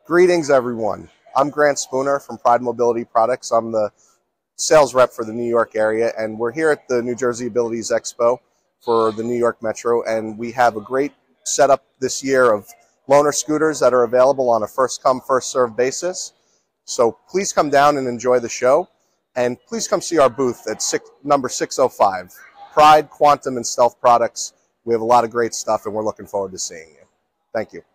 Greetings, everyone. I'm Grant Spooner from Pride Mobility Products. I'm the sales rep for the New York area, and we're here at the New Jersey Abilities Expo for the New York Metro, and we have a great setup this year of loaner scooters that are available on a first-come, first-served basis. So please come down and enjoy the show, and please come see our booth at number 605, Pride, Quantum, and Stealth Products. We have a lot of great stuff, and we're looking forward to seeing you. Thank you.